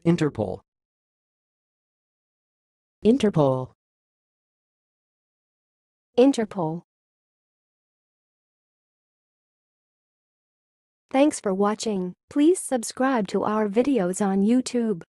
Interpol. Interpol. Interpol. Thanks for watching. Please subscribe to our videos on YouTube.